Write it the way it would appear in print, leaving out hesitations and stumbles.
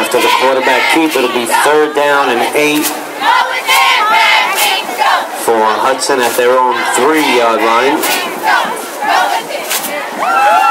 After the quarterback keep, it'll be 3rd down and 8 for Hudson at their own 3-yard line.